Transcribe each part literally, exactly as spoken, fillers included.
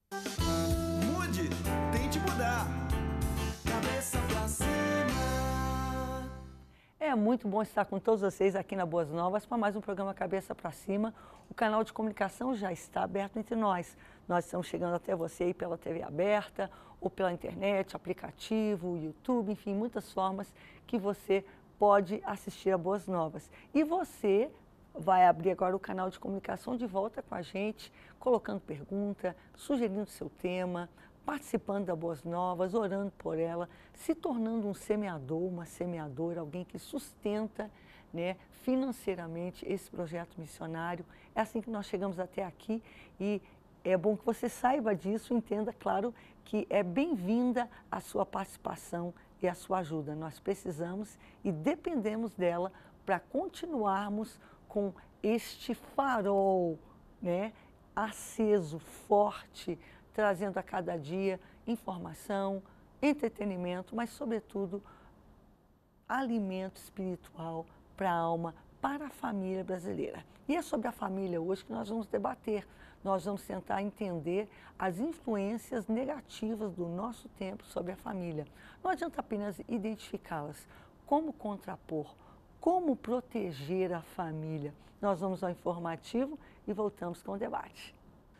Mude, tente mudar. Cabeça pra cima. É muito bom estar com todos vocês aqui na Boas Novas para mais um programa Cabeça para Cima. O canal de comunicação já está aberto entre nós. Nós estamos chegando até você aí pela T V aberta, ou pela internet, aplicativo, YouTube, enfim, muitas formas que você pode assistir a Boas Novas. E você vai abrir agora o canal de comunicação de volta com a gente, colocando pergunta, sugerindo seu tema, participando da Boas Novas, orando por ela, se tornando um semeador, uma semeadora, alguém que sustenta, né, financeiramente esse projeto missionário. É assim que nós chegamos até aqui e é bom que você saiba disso, entenda, claro, que é bem-vinda a sua participação e a sua ajuda. Nós precisamos e dependemos dela para continuarmos com este farol, né, aceso, forte, trazendo a cada dia informação, entretenimento, mas, sobretudo, alimento espiritual para a alma, para a família brasileira. E é sobre a família hoje que nós vamos debater. Nós vamos tentar entender as influências negativas do nosso tempo sobre a família. Não adianta apenas identificá-las. Como contrapor? Como proteger a família? Nós vamos ao informativo e voltamos com o debate.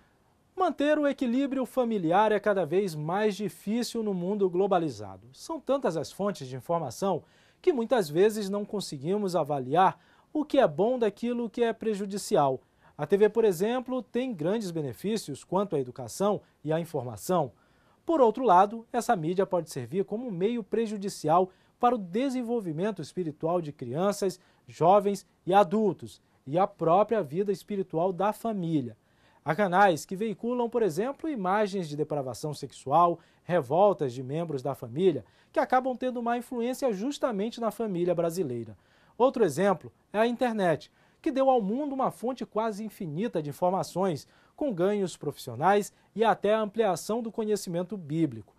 Manter o equilíbrio familiar é cada vez mais difícil no mundo globalizado. São tantas as fontes de informação que muitas vezes não conseguimos avaliar o que é bom daquilo que é prejudicial. A T V, por exemplo, tem grandes benefícios quanto à educação e à informação. Por outro lado, essa mídia pode servir como um meio prejudicial para o desenvolvimento espiritual de crianças, jovens e adultos e a própria vida espiritual da família. Há canais que veiculam, por exemplo, imagens de depravação sexual, revoltas de membros da família, que acabam tendo má influência justamente na família brasileira. Outro exemplo é a internet, que deu ao mundo uma fonte quase infinita de informações, com ganhos profissionais e até a ampliação do conhecimento bíblico.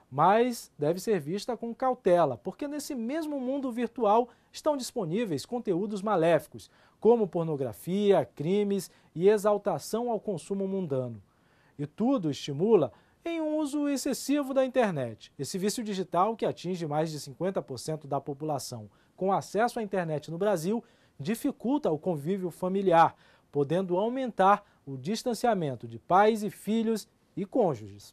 Mas deve ser vista com cautela, porque nesse mesmo mundo virtual estão disponíveis conteúdos maléficos, como pornografia, crimes e exaltação ao consumo mundano. E tudo estimula em um uso excessivo da internet. Esse vício digital, que atinge mais de cinquenta por cento da população com acesso à internet no Brasil, dificulta o convívio familiar, podendo aumentar o distanciamento de pais e filhos e cônjuges.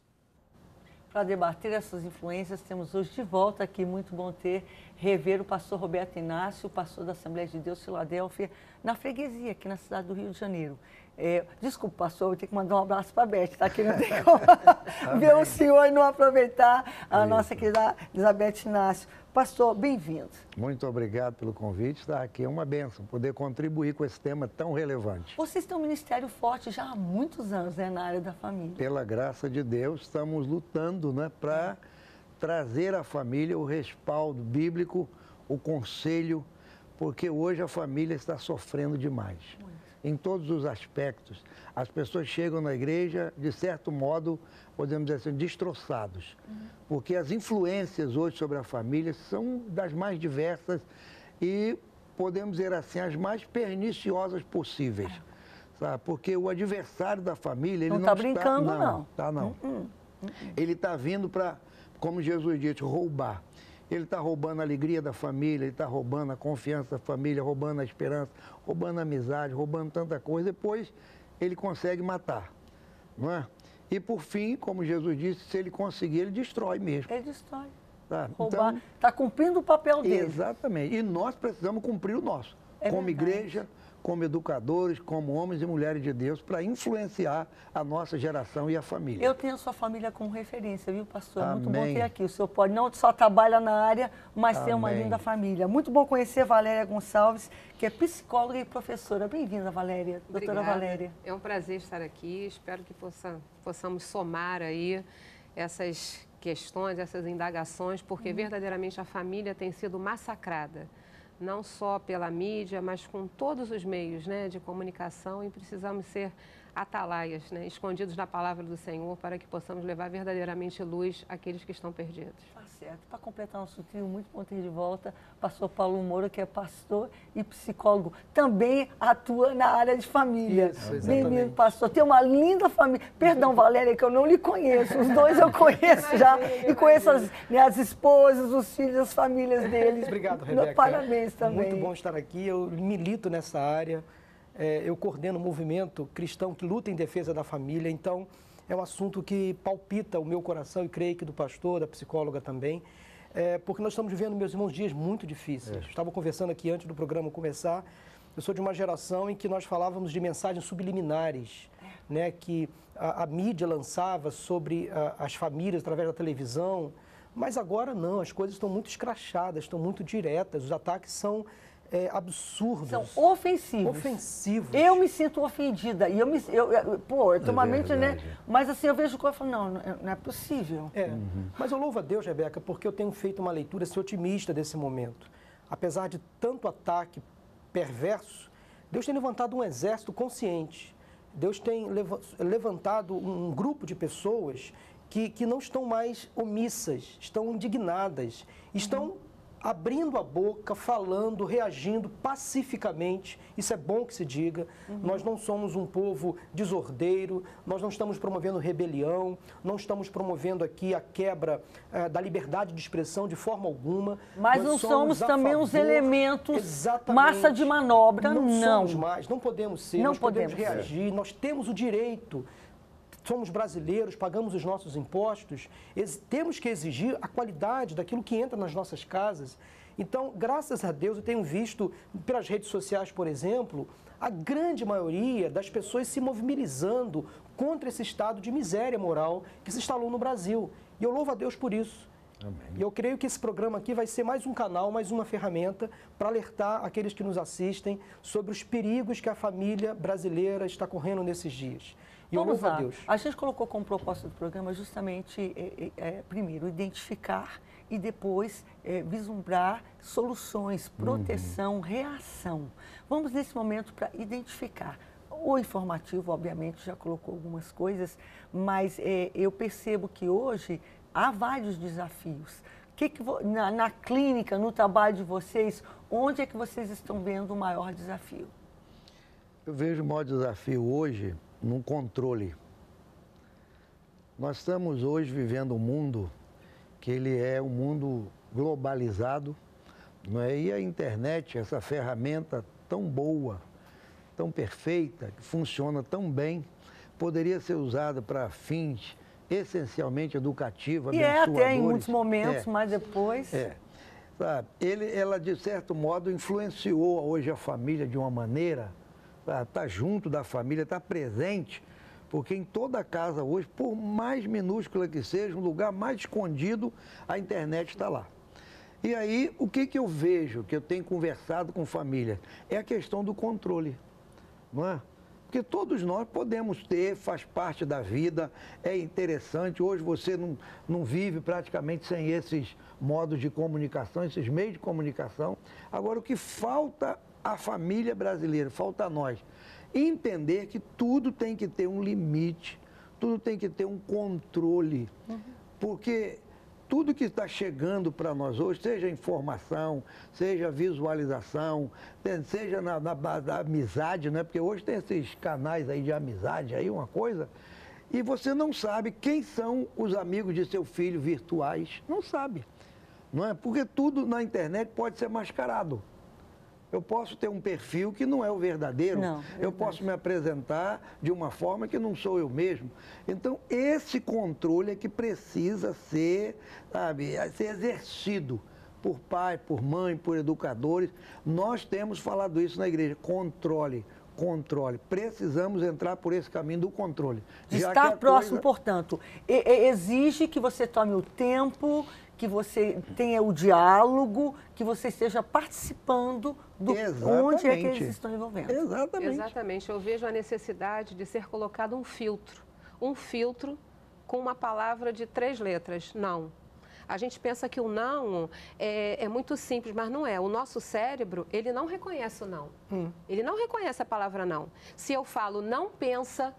Para debater essas influências, temos hoje de volta aqui, muito bom ter, rever o pastor Roberto Inácio, pastor da Assembleia de Deus Filadélfia, na freguesia, aqui na cidade do Rio de Janeiro. É, desculpa, pastor, eu vou ter que mandar um abraço para a Beth, tá? Aqui não tem como ver o senhor e não aproveitar a Isso. nossa querida Elizabeth Inácio. Pastor, bem-vindo. Muito obrigado pelo convite, estar aqui é uma bênção, poder contribuir com esse tema tão relevante. Vocês têm um ministério forte já há muitos anos, né, na área da família. Pela graça de Deus, estamos lutando, né, para trazer à família o respaldo bíblico, o conselho, porque hoje a família está sofrendo demais. Muito. Em todos os aspectos. As pessoas chegam na igreja, de certo modo, podemos dizer assim, destroçados. Uhum. Porque as influências hoje sobre a família são das mais diversas e, podemos dizer assim, as mais perniciosas possíveis. É. Sabe? Porque o adversário da família, ele não está brincando, não. Não, tá, não. Uhum. Uhum. Ele está vindo para, como Jesus disse, roubar. Ele está roubando a alegria da família, ele está roubando a confiança da família, roubando a esperança, roubando a amizade, roubando tanta coisa. Depois ele consegue matar, não é? E por fim, como Jesus disse, se ele conseguir, ele destrói mesmo. Ele destrói. Tá? Roubar, então, está cumprindo o papel dele. Exatamente. E nós precisamos cumprir o nosso, é como verdade. igreja, como educadores, como homens e mulheres de Deus, para influenciar a nossa geração e a família. Eu tenho a sua família como referência, viu, pastor? É Amém. muito bom ter aqui. O senhor pode não só trabalha na área, mas Amém. tem uma linda família. Muito bom conhecer a Valéria Gonçalves, que é psicóloga e professora. Bem-vinda, Valéria. Obrigada. Doutora Valéria. É um prazer estar aqui. Espero que possa, possamos somar aí essas questões, essas indagações, porque hum. verdadeiramente a família tem sido massacrada. Não só pela mídia, mas com todos os meios, né, de comunicação, e precisamos ser atalaias, né, escondidos na palavra do Senhor, para que possamos levar verdadeiramente luz àqueles que estão perdidos. Tá certo. Para completar nosso trio, muito bom ter de volta, pastor Paulo Moura, que é pastor e psicólogo, também atua na área de família. Isso, exatamente. Bem-vindo, pastor. Tem uma linda família. Perdão, Valéria, que eu não lhe conheço. Os dois eu conheço já. E conheço as, né, as esposas, os filhos, as famílias deles. Obrigado, Rebeca. Parabéns também. Muito bom estar aqui. Eu milito nessa área. É, eu coordeno um movimento cristão que luta em defesa da família. Então, é um assunto que palpita o meu coração e creio que do pastor, da psicóloga também. É, porque nós estamos vivendo, meus irmãos, dias muito difíceis. É. Estava conversando aqui antes do programa começar. Eu sou de uma geração em que nós falávamos de mensagens subliminares, né, que a, a mídia lançava sobre a, as famílias através da televisão. Mas agora não, as coisas estão muito escrachadas, estão muito diretas, os ataques são é, absurdos. São ofensivos. Ofensivos. Eu me sinto ofendida. E eu me. Eu, eu, pô, eu tenho uma É mente, né? verdade. Mas assim, eu vejo coisa e falo, não, não é- não é possível. É, mas eu louvo a Deus, Rebeca, porque eu tenho feito uma leitura assim, otimista desse momento. Apesar de tanto ataque perverso, Deus tem levantado um exército consciente. Deus tem leva- levantado um grupo de pessoas que, que não estão mais omissas, estão indignadas, estão abrindo a boca, falando, reagindo pacificamente. Isso é bom que se diga. Nós não somos um povo desordeiro, nós não estamos promovendo rebelião, não estamos promovendo aqui a quebra eh, da liberdade de expressão de forma alguma. Mas Nós não somos a também os favor- elementos Exatamente. massa de manobra, não. não. somos mais, não podemos ser, Não nós podemos, podemos ser. reagir, nós temos o direito. Somos brasileiros, pagamos os nossos impostos, ex- temos que exigir a qualidade daquilo que entra nas nossas casas. Então, graças a Deus, eu tenho visto pelas redes sociais, por exemplo, a grande maioria das pessoas se mobilizando contra esse estado de miséria moral que se instalou no Brasil. E eu louvo a Deus por isso. Amém. E eu creio que esse programa aqui vai ser mais um canal, mais uma ferramenta para alertar aqueles que nos assistem sobre os perigos que a família brasileira está correndo nesses dias. E eu Vamos louvo a lá. Deus. A gente colocou como proposta do programa justamente, é, é, é, primeiro, identificar e depois é, vislumbrar soluções, proteção, reação. Vamos, nesse momento, para identificar. O informativo, obviamente, já colocou algumas coisas, mas é, eu percebo que hoje há vários desafios. Que que vo- na, na clínica, no trabalho de vocês, onde é que vocês estão vendo o maior desafio? Eu vejo o maior desafio hoje no controle. Nós estamos hoje vivendo um mundo que ele é um mundo globalizado, não é? E a internet, essa ferramenta tão boa, tão perfeita, que funciona tão bem, poderia ser usada para fins essencialmente educativos, E é até em abençoadores. muitos momentos, É. mas depois... É, sabe? Ele, ela, de certo modo, influenciou hoje a família de uma maneira, está junto da família, está presente, porque em toda casa hoje, por mais minúscula que seja, um lugar mais escondido, a internet está lá. E aí, o que, que eu vejo, que eu tenho conversado com família, é a questão do controle, não é? Porque todos nós podemos ter, faz parte da vida, é interessante. Hoje você não, não vive praticamente sem esses modos de comunicação, esses meios de comunicação. Agora, o que falta à família brasileira, falta a nós, entender que tudo tem que ter um limite, tudo tem que ter um controle. Porque tudo que está chegando para nós hoje, seja informação, seja visualização, seja na, na base da amizade, né? Porque hoje tem esses canais aí de amizade, aí uma coisa, e você não sabe quem são os amigos de seu filho virtuais. Não sabe, não é? Porque tudo na internet pode ser mascarado. Eu posso ter um perfil que não é o verdadeiro. Não, eu verdade. posso me apresentar de uma forma que não sou eu mesmo. Então, esse controle é que precisa ser, sabe, ser exercido por pai, por mãe, por educadores. Nós temos falado isso na igreja. Controle, controle. Precisamos entrar por esse caminho do controle. De Já estar que a próximo, coisa- portanto, e- e- exige que você tome o tempo, que você tenha o diálogo, que você esteja participando do onde é que eles Exatamente. estão envolvendo. Exatamente. Exatamente. Eu vejo a necessidade de ser colocado um filtro. Um filtro com uma palavra de três letras, não. A gente pensa que o não é, é muito simples, mas não é. O nosso cérebro, ele não reconhece o não. Ele não reconhece a palavra não. Se eu falo não pensa,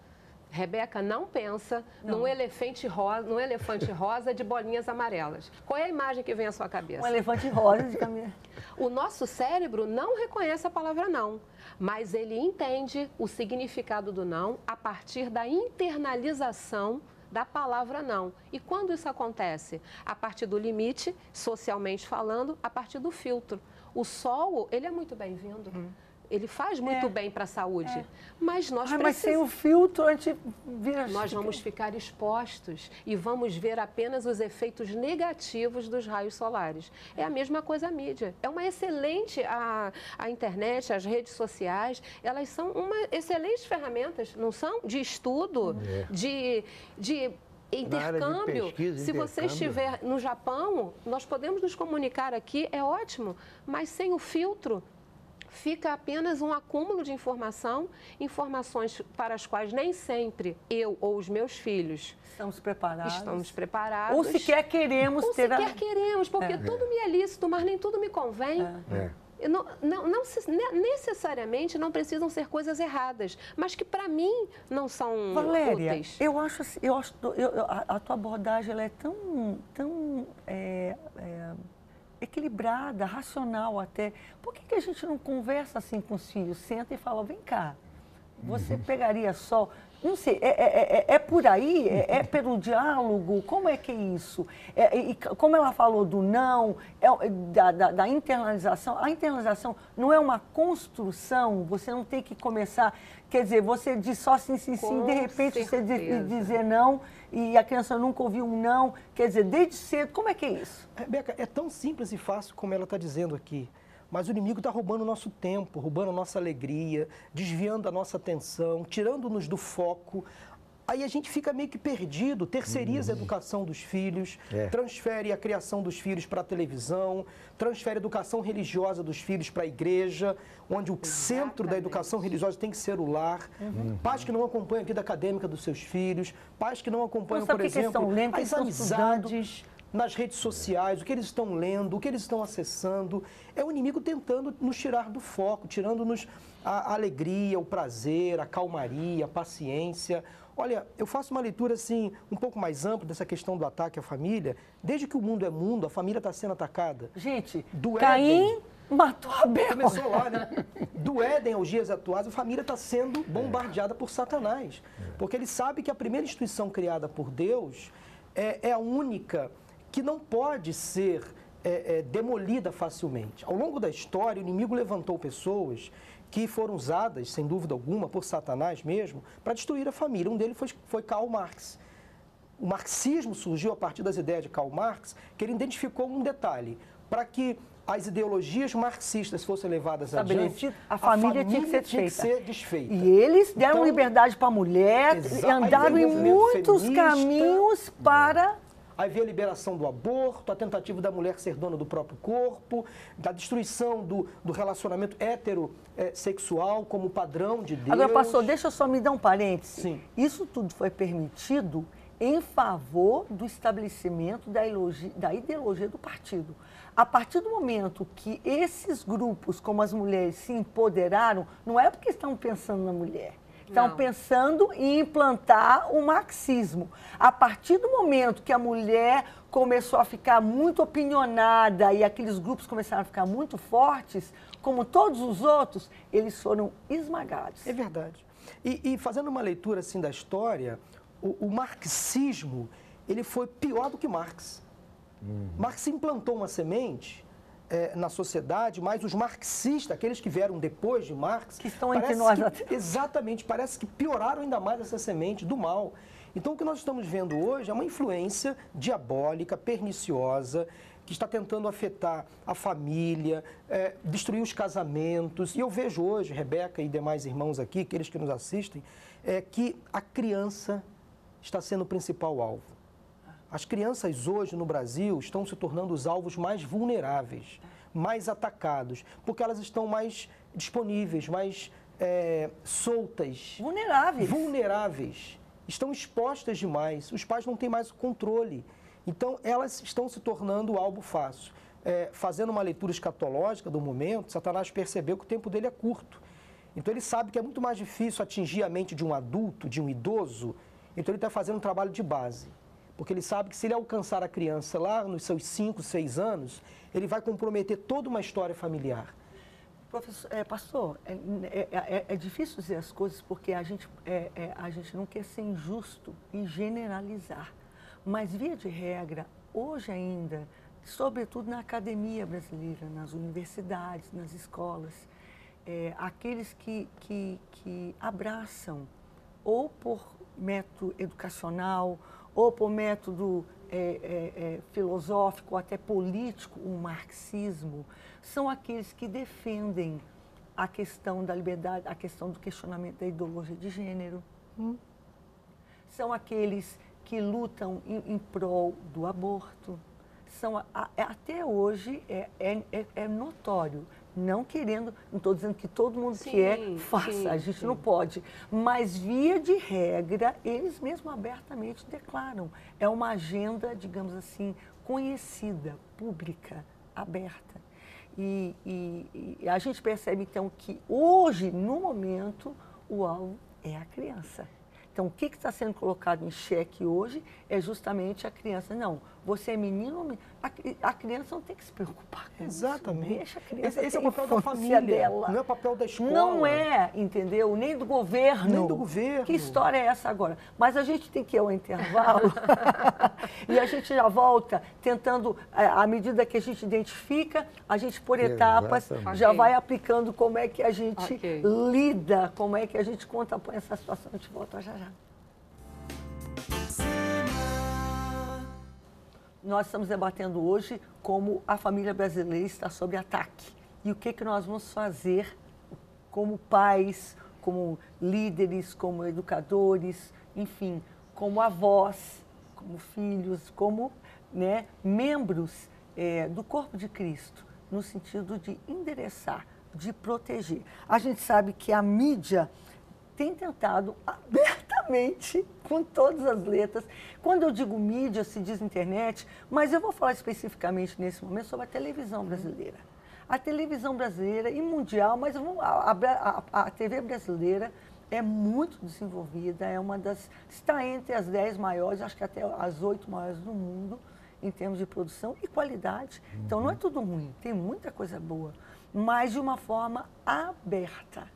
Rebeca, não pensa Não. num elefante rosa, num elefante rosa de bolinhas amarelas. Qual é a imagem que vem à sua cabeça? Um elefante rosa de caminho. O nosso cérebro não reconhece a palavra não, mas ele entende o significado do não a partir da internalização da palavra não. E quando isso acontece? A partir do limite, socialmente falando, a partir do filtro. O sol, ele é muito bem-vindo. Hum. Ele faz muito é. bem para a saúde, é. mas nós Ai, precisamos... Mas sem o filtro, a gente vira... Nós vamos ficar expostos e vamos ver apenas os efeitos negativos dos raios solares. É a mesma coisa a mídia. É uma excelente... A, a internet, as redes sociais, elas são uma excelentes ferramentas, não são? De estudo, é. de... de intercâmbio. Pesquisa, se intercâmbio. você estiver no Japão, nós podemos nos comunicar aqui, é ótimo, mas sem o filtro, fica apenas um acúmulo de informação, informações para as quais nem sempre eu ou os meus filhos estamos preparados. Estamos preparados. Ou sequer queremos ou ter... sequer a... queremos, porque é. tudo me é lícito, mas nem tudo me convém. É. É. Não, não, não necessariamente não precisam ser coisas erradas, mas que para mim não são Valéria, úteis. eu acho, assim, eu acho eu, eu, a, a tua abordagem ela é tão, tão é, é, equilibrada, racional até. Por que, que a gente não conversa assim com os filhos? Senta e fala, vem cá, você uhum. pegaria só... Não sei, é, é, é, é por aí? É, é pelo diálogo? Como é que é isso? É, e como ela falou do não, é, da, da, da internalização, a internalização não é uma construção, você não tem que começar, quer dizer, você diz só sim, sim, sim, de repente certeza. você diz, dizer não e a criança nunca ouviu um não, quer dizer, desde cedo, como é que é isso? Rebeca, é tão simples e fácil como ela está dizendo aqui. Mas o inimigo está roubando o nosso tempo, roubando a nossa alegria, desviando a nossa atenção, tirando-nos do foco. Aí a gente fica meio que perdido, terceiriza uhum. a educação dos filhos, é. transfere a criação dos filhos para a televisão, transfere a educação religiosa dos filhos para a igreja, onde o Exatamente. centro da educação religiosa tem que ser o lar. Uhum. Pais que não acompanham a vida acadêmica dos seus filhos, pais que não acompanham, por exemplo, lendo, as amizades... nas redes sociais, o que eles estão lendo, o que eles estão acessando. É o inimigo tentando nos tirar do foco, tirando-nos a alegria, o prazer, a calmaria, a paciência. Olha, eu faço uma leitura assim, um pouco mais ampla dessa questão do ataque à família. Desde que o mundo é mundo, a família está sendo atacada. Gente, do Caim Éden, matou Abel. Começou lá, né? Do Éden aos dias atuais, a família está sendo bombardeada por Satanás. Porque ele sabe que a primeira instituição criada por Deus é, é a única... que não pode ser é, é, demolida facilmente. Ao longo da história, o inimigo levantou pessoas que foram usadas, sem dúvida alguma, por Satanás mesmo, para destruir a família. Um deles foi, foi Karl Marx. O marxismo surgiu a partir das ideias de Karl Marx, que ele identificou um detalhe. Para que as ideologias marxistas fossem levadas adiante, a família, a família tinha que ser, tinha que ser desfeita. E eles deram então, liberdade para a mulher, e andaram em muitos feminista, caminhos para... Aí veio a liberação do aborto, a tentativa da mulher ser dona do próprio corpo, da destruição do, do relacionamento heterossexual como padrão de Deus. Agora, pastor, deixa eu só me dar um parêntese. Sim. Isso tudo foi permitido em favor do estabelecimento da ideologia, da ideologia do partido. A partir do momento que esses grupos, como as mulheres, se empoderaram, não é porque estão pensando na mulher. Estão Não. pensando em implantar o marxismo. A partir do momento que a mulher começou a ficar muito opinionada e aqueles grupos começaram a ficar muito fortes, como todos os outros, eles foram esmagados. É verdade. E, e fazendo uma leitura assim da história, o, o marxismo ele foi pior do que Marx. Uhum. Marx implantou uma semente... É, na sociedade, mas os marxistas, aqueles que vieram depois de Marx... Que estão entre nós. Que, exatamente, parece que pioraram ainda mais essa semente do mal. Então, o que nós estamos vendo hoje é uma influência diabólica, perniciosa, que está tentando afetar a família, é, destruir os casamentos. E eu vejo hoje, Rebeca e demais irmãos aqui, aqueles que nos assistem, é, que a criança está sendo o principal alvo. As crianças hoje no Brasil estão se tornando os alvos mais vulneráveis, mais atacados, porque elas estão mais disponíveis, mais é, soltas. Vulneráveis. Vulneráveis. Estão expostas demais. Os pais não têm mais o controle. Então, elas estão se tornando alvo fácil. É, fazendo uma leitura escatológica do momento, Satanás percebeu que o tempo dele é curto. Então ele sabe que é muito mais difícil atingir a mente de um adulto, de um idoso, então ele está fazendo um trabalho de base. Porque ele sabe que se ele alcançar a criança lá nos seus cinco, seis anos, ele vai comprometer toda uma história familiar. Professor, é, pastor, é, é, é, é difícil dizer as coisas porque a gente, é, é, a gente não quer ser injusto e generalizar. Mas, via de regra, hoje ainda, sobretudo na academia brasileira, nas universidades, nas escolas, é, aqueles que, que, que abraçam, ou por método educacional, ou por método é, é, é, filosófico, até político, o marxismo, são aqueles que defendem a questão da liberdade, a questão do questionamento da ideologia de gênero. Hum. São aqueles que lutam em, em prol do aborto. São, a, a, até hoje é, é, é notório, não querendo, não estou dizendo que todo mundo sim, quer, faça, sim, a gente sim. não pode, mas via de regra, eles mesmos abertamente declaram. É uma agenda, digamos assim, conhecida, pública, aberta. E, e, e a gente percebe, então, que hoje, no momento, o alvo é a criança. Então, o que está sendo colocado em xeque hoje é justamente a criança. Não, você é menino, a, a criança não tem que se preocupar com Exatamente. isso. Deixa a criança Esse, esse é ter o papel da família, dela. não é o papel da escola. Não é, entendeu? Nem do governo. Nem do governo. Que história é essa agora? Mas a gente tem que ir ao intervalo e a gente já volta tentando, à medida que a gente identifica, a gente por etapas Exatamente. já Ok. vai aplicando como é que a gente Ok. lida, como é que a gente contrapõe essa situação. A gente volta já já. Nós estamos debatendo hoje como a família brasileira está sob ataque e o que, que nós vamos fazer como pais, como líderes, como educadores, enfim, como avós, como filhos, como né, membros é, do corpo de Cristo, no sentido de endereçar, de proteger. A gente sabe que a mídia tem tentado abertamente, com todas as letras. Quando eu digo mídia, se diz internet, mas eu vou falar especificamente nesse momento sobre a televisão brasileira. A televisão brasileira e mundial, mas a, a, a T V brasileira é muito desenvolvida, é uma das, está entre as dez maiores, acho que até as oito maiores do mundo, em termos de produção e qualidade. Então não é tudo ruim, tem muita coisa boa, mas de uma forma aberta.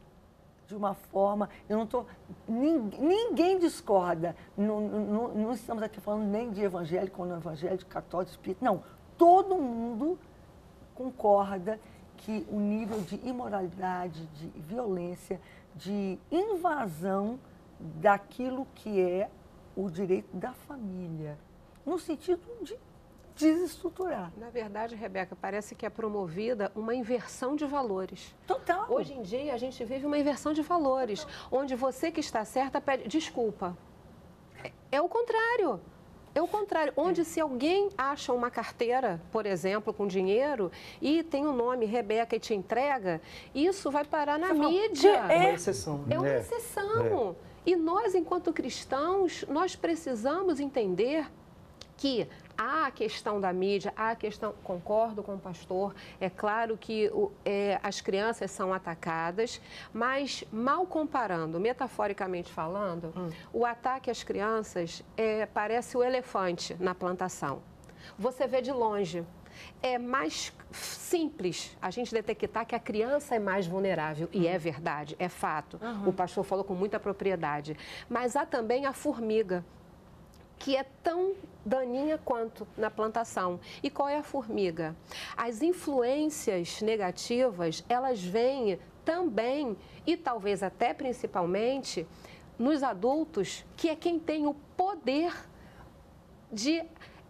De uma forma, eu não estou, ninguém, ninguém discorda, não, não, não estamos aqui falando nem de evangélico ou não evangélico, católico, espírita, não, todo mundo concorda que o nível de imoralidade, de violência, de invasão daquilo que é o direito da família, no sentido de desestruturar. Na verdade, Rebeca, parece que é promovida uma inversão de valores. Total. Hoje em dia, a gente vive uma inversão de valores, onde você que está certa pede desculpa. É, é o contrário. É o contrário. Onde se alguém acha uma carteira, por exemplo, com dinheiro, e tem o nome Rebeca e te entrega, isso vai parar na Você fala, mídia. É uma exceção. É uma É, exceção. E nós, enquanto cristãos, nós precisamos entender que há a questão da mídia, há a questão, concordo com o pastor, é claro que o, é, as crianças são atacadas, mas mal comparando, metaforicamente falando, hum. o ataque às crianças é, parece o elefante na plantação. Você vê de longe. É mais simples a gente detectar que a criança é mais vulnerável, e é verdade, é fato. Uhum. O pastor falou com muita propriedade. Mas há também a formiga, que é tão daninha quanto na plantação. E qual é a formiga? As influências negativas, elas vêm também, e talvez até principalmente, nos adultos, que é quem tem o poder de,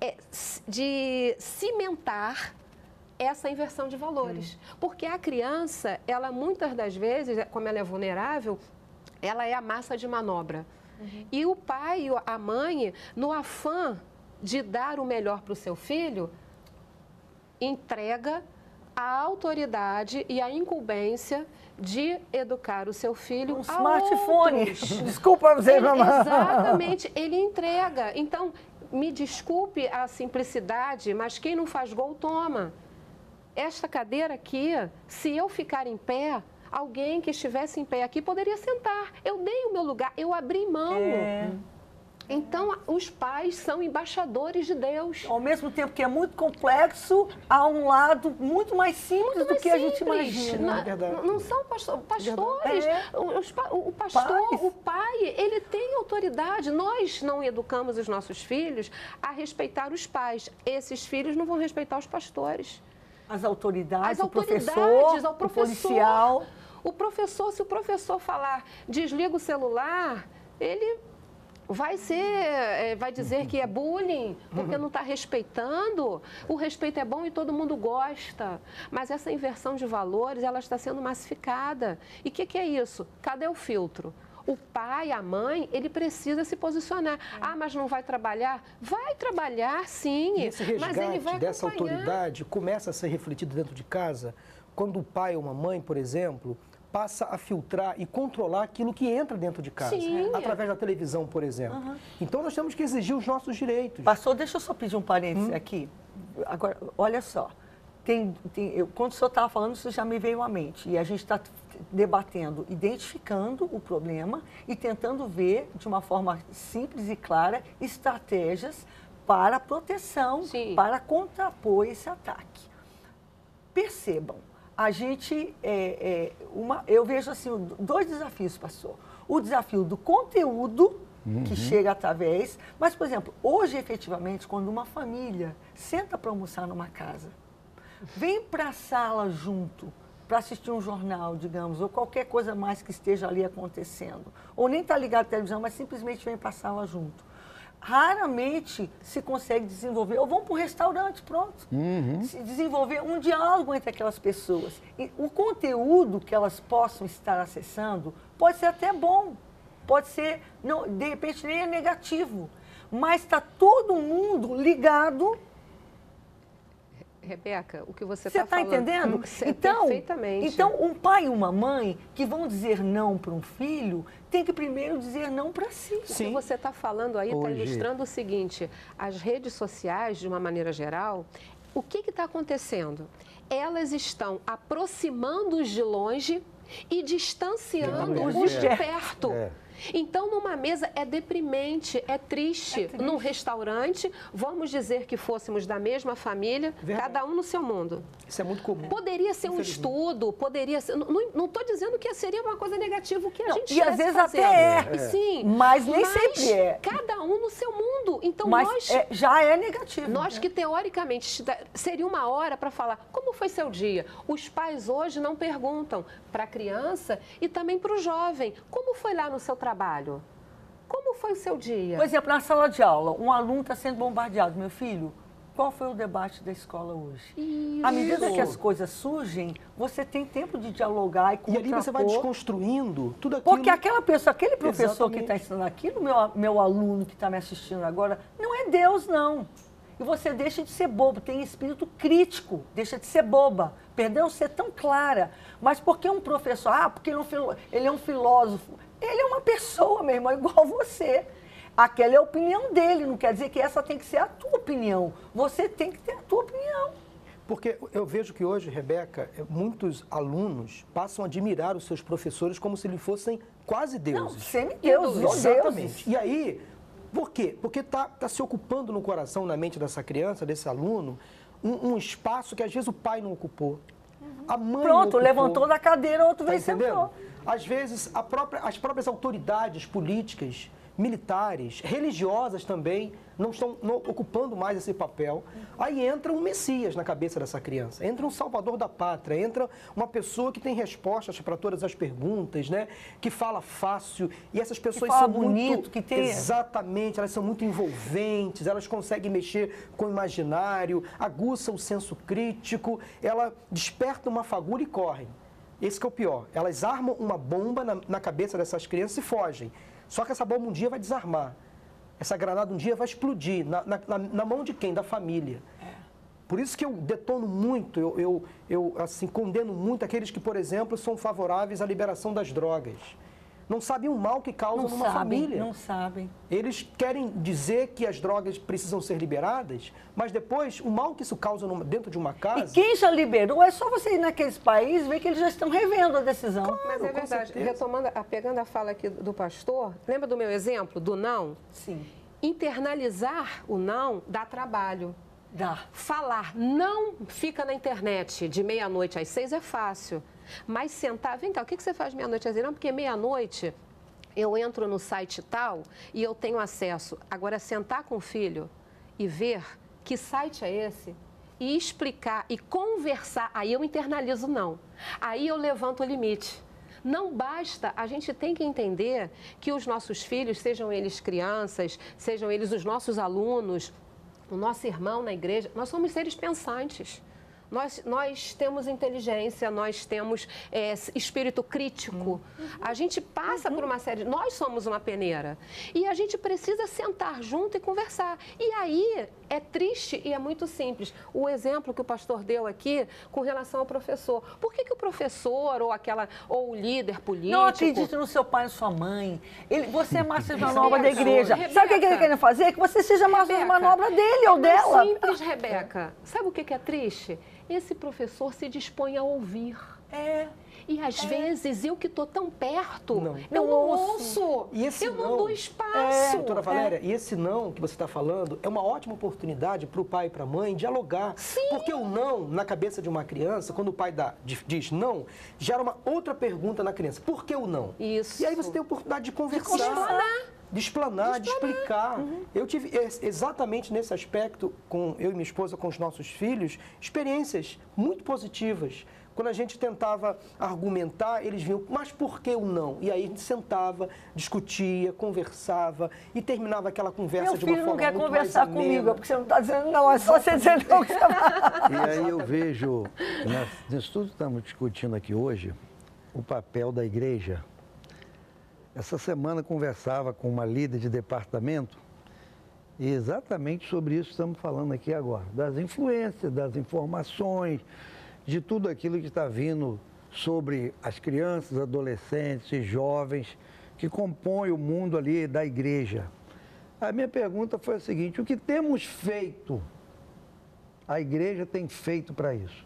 de cimentar essa inversão de valores. Hum. Porque a criança, ela muitas das vezes, como ela é vulnerável, ela é a massa de manobra. Uhum. E o pai, a mãe, no afã de dar o melhor para o seu filho, entrega a autoridade e a incumbência de educar o seu filho um a smartphone. Outros. Desculpa você, ele, mamãe. Exatamente, ele entrega. Então, me desculpe a simplicidade, mas quem não faz gol, toma. Esta cadeira aqui, se eu ficar em pé, Alguém que estivesse em pé aqui poderia sentar. Eu dei o meu lugar, eu abri mão. É. Então, os pais são embaixadores de Deus. Ao mesmo tempo que é muito complexo, há um lado muito mais simples Muito do mais que a gente simples. imagina. Não, É verdade. não são pastor- pastores. É. Os pa- o pastor, Pais. o pai, ele tem autoridade. Nós não educamos os nossos filhos a respeitar os pais. Esses filhos não vão respeitar os pastores. As autoridades, As o professor, autoridades, ao o professor. policial. O professor, se o professor falar, desliga o celular, ele vai ser, é, vai dizer que é bullying, porque não está respeitando. O respeito é bom e todo mundo gosta. Mas essa inversão de valores, ela está sendo massificada. E o que, que é isso? Cadê o filtro? O pai, a mãe, ele precisa se posicionar. Ah, mas não vai trabalhar? Vai trabalhar, sim. E esse mas ele resgate vai dessa acompanhar. autoridade começa a ser refletido dentro de casa quando o pai ou uma mãe, por exemplo, passa a filtrar e controlar aquilo que entra dentro de casa, Sim. através da televisão, por exemplo. Então nós temos que exigir os nossos direitos. Pastor, deixa eu só pedir um parênteses Hum. aqui. Agora, olha só. Tem, tem, eu, quando o senhor estava falando, isso já me veio à mente. E a gente está debatendo, identificando o problema e tentando ver, de uma forma simples e clara, estratégias para a proteção, Sim. para contrapor esse ataque. Percebam, a gente, é, é, uma, eu vejo assim, dois desafios, pastor. O desafio do conteúdo, que chega através, mas, por exemplo, hoje, efetivamente, quando uma família senta para almoçar numa casa, vem para a sala junto, para assistir um jornal, digamos, ou qualquer coisa mais que esteja ali acontecendo, ou nem está ligado à televisão, mas simplesmente vem para a sala junto. Raramente se consegue desenvolver, ou vão para um restaurante, pronto, se desenvolver um diálogo entre aquelas pessoas. E o conteúdo que elas possam estar acessando pode ser até bom, pode ser, não, de repente nem é negativo, mas está todo mundo ligado. Rebeca, o que você Você está está falando... entendendo? Hum, Então, perfeitamente. então, um pai e uma mãe que vão dizer não para um filho, tem que primeiro dizer não para si. O que você está falando aí está Hoje- ilustrando o seguinte, as redes sociais, de uma maneira geral, o que está acontecendo? Elas estão aproximando os de longe e distanciando É, os de é. perto. É. Então, numa mesa é deprimente, é triste. É triste. Num restaurante, vamos dizer que fôssemos da mesma família, Verdade. cada um no seu mundo. Isso é muito comum. Poderia ser um Infelizmente. estudo, poderia ser... Não estou dizendo que seria uma coisa negativa o que a Não, gente e às estivesse vezes fazendo. até é. E sim, Mas nem sempre é. cada um no seu mundo. Então, Mas nós... é- já é negativo. Nós que teoricamente esta- seria uma hora para falar como foi seu dia. Os pais hoje não perguntam para a criança e também para o jovem como foi lá no seu trabalho. Como foi o seu dia? Por exemplo, na sala de aula, um aluno está sendo bombardeado. Meu filho, qual foi o debate da escola hoje? Isso. À medida que as coisas surgem, você tem tempo de dialogar e E contrapor. ali você vai desconstruindo tudo aquilo. Porque aquela pessoa, aquele professor Exatamente. que está ensinando aquilo, meu, meu aluno que está me assistindo agora, não é Deus, não. E você deixa de ser bobo, tem espírito crítico, deixa de ser boba, perdeu ser tão clara. Mas porque um professor, ah, porque ele é um, filo- ele é um filósofo, ele é uma pessoa, meu irmão, igual você. Aquela é a opinião dele, não quer dizer que essa tem que ser a tua opinião. Você tem que ter a tua opinião. Porque eu vejo que hoje, Rebeca, muitos alunos passam a admirar os seus professores como se eles fossem quase Não, deuses. semideuses, ou Exatamente. deuses. E aí, por quê? Porque está tá se ocupando no coração, na mente dessa criança, desse aluno, um, um espaço que às vezes o pai não ocupou. A mãe não Pronto, ocupou. levantou da cadeira, outro Tá veio e entendendo? sentou. Às vezes, a própria- as próprias autoridades políticas, militares, religiosas também, não estão não ocupando mais esse papel. Aí entra um Messias na cabeça dessa criança, entra um salvador da pátria, entra uma pessoa que tem respostas para todas as perguntas, né? Que fala fácil, e essas pessoas fala são bonito, muito... que tem- Exatamente, elas são muito envolventes, elas conseguem mexer com o imaginário, aguçam o senso crítico, ela desperta uma fagulha e correm. Esse que é o pior. Elas armam uma bomba na, na cabeça dessas crianças e fogem. Só que essa bomba um dia vai desarmar. Essa granada um dia vai explodir. Na, na, na- na mão de quem? Da família. Por isso que eu detono muito, eu, eu, eu assim, condeno muito aqueles que, por exemplo, são favoráveis à liberação das drogas. não sabem o mal que causam Não numa sabem, família. não sabem. Eles querem dizer que as drogas precisam ser liberadas, mas depois o mal que isso causa numa- dentro de uma casa... E quem já liberou, é só você ir naqueles países ver que eles já estão revendo a decisão. Mas é com verdade. certeza. Retomando, a- pegando a fala aqui do pastor, lembra do meu exemplo, do não? Sim, Internalizar o não dá trabalho. dá. Falar não fica na internet de meia-noite às seis é fácil. Mas sentar, vem cá, o que que você faz meia-noite às seis? Não, porque meia-noite eu entro no site tal e eu tenho acesso. Agora, sentar com o filho e ver que site é esse e explicar e conversar, aí eu internalizo não. Aí eu levanto o limite. Não basta, a gente tem que entender que os nossos filhos, sejam eles crianças, sejam eles os nossos alunos, o nosso irmão na igreja, nós somos seres pensantes. Nós, nós temos inteligência, nós temos é, espírito crítico. Uhum. A gente passa uhum. por uma série... Nós somos uma peneira. E a gente precisa sentar junto e conversar. E aí é triste e é muito simples. O exemplo que o pastor deu aqui com relação ao professor. Por que, que o professor ou, aquela, ou o líder político... Não acredite no seu pai e sua mãe. Ele, você é massa de manobra da igreja. Rebeca, Sabe o que ele quer fazer? Que você seja massa de manobra dele ou dela. Simples, Rebeca. Sabe o que, que é triste? Esse professor se dispõe a ouvir. É. E às é. vezes eu que estou tão perto, não. eu não não ouço. ouço. E esse eu não, não dou espaço. É, doutora Valéria, é. e esse não que você está falando é uma ótima oportunidade para o pai e para a mãe dialogar. Sim. Porque o não, na cabeça de uma criança, quando o pai dá, diz não, gera uma outra pergunta na criança. Por que o não? Isso. E aí você tem a oportunidade de conversar. De explanar. De explanar, de explicar. Uhum. Eu tive exatamente nesse aspecto, com eu e minha esposa, com os nossos filhos, experiências muito positivas. Quando a gente tentava argumentar, eles vinham, mas por que o não? E aí a gente sentava, discutia, conversava e terminava aquela conversa Meu de uma filho forma não quer muito conversar mais comigo, amena. é porque você não está dizendo não, é só você dizendo não que você vai. E aí eu vejo, nisso tudo que estamos discutindo aqui hoje, o papel da igreja. Essa semana conversava com uma líder de departamento e exatamente sobre isso estamos falando aqui agora, das influências, das informações, de tudo aquilo que está vindo sobre as crianças, adolescentes e jovens que compõem o mundo ali da igreja. A minha pergunta foi a seguinte: o que temos feito, a igreja tem feito para isso?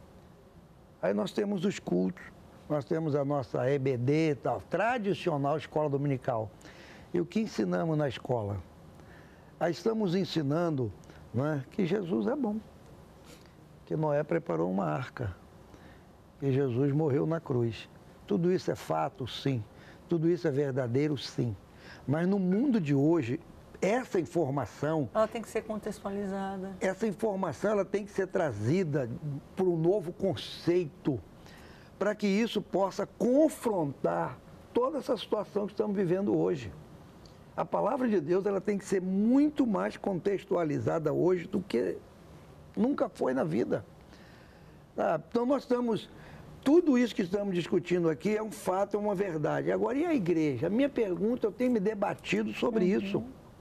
Aí nós temos os cultos, nós temos a nossa E B D, tal, tradicional escola dominical. E o que ensinamos na escola? Aí estamos ensinando, não é, que Jesus é bom, que Noé preparou uma arca, que Jesus morreu na cruz. Tudo isso é fato, sim. Tudo isso é verdadeiro, sim. Mas no mundo de hoje, essa informação... Ela tem que ser contextualizada. Essa informação ela tem que ser trazida para um novo conceito, para que isso possa confrontar toda essa situação que estamos vivendo hoje. A palavra de Deus ela tem que ser muito mais contextualizada hoje do que nunca foi na vida. Ah, então nós estamos, tudo isso que estamos discutindo aqui é um fato, é uma verdade. Agora, e a igreja? A minha pergunta, eu tenho me debatido sobre uhum. isso.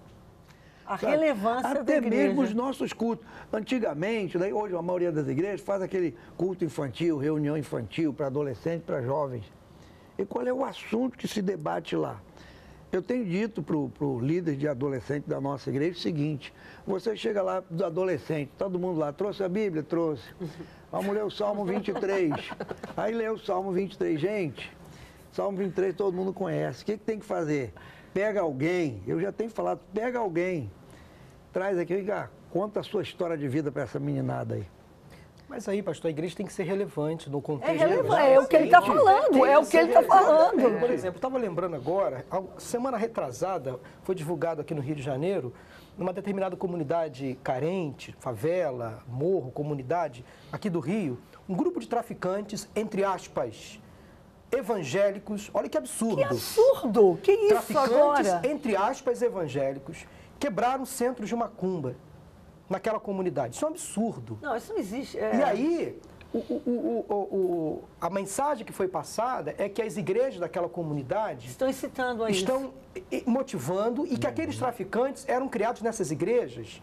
A Sabe? relevância Até da igreja. mesmo os nossos cultos. Antigamente, né, hoje a maioria das igrejas faz aquele culto infantil, reunião infantil para adolescentes, para jovens. E qual é o assunto que se debate lá? Eu tenho dito para o líder de adolescente da nossa igreja o seguinte: você chega lá do adolescente, todo mundo lá, trouxe a Bíblia? Trouxe. Vamos ler o Salmo vinte e três. Aí lê o Salmo vinte e três. Gente, Salmo vinte e três todo mundo conhece. O que, que tem que fazer? Pega alguém, eu já tenho falado, pega alguém, traz aqui, cá, conta a sua história de vida para essa meninada aí. Mas aí, pastor, a igreja tem que ser relevante no contexto. É relevante, é o que ele está falando, é o que ele está falando. É, por exemplo, estava lembrando agora, semana retrasada, foi divulgado aqui no Rio de Janeiro, numa determinada comunidade carente, favela, morro, comunidade, aqui do Rio, um grupo de traficantes, entre aspas, evangélicos, olha que absurdo. Que absurdo, que isso traficantes, agora? entre aspas, evangélicos, quebraram centros de macumba naquela comunidade. Isso é um absurdo. Não, isso não existe. É... E aí, o, o, o, o, o, a mensagem que foi passada é que as igrejas daquela comunidade estão incitando a estão isso. motivando e que aqueles traficantes eram criados nessas igrejas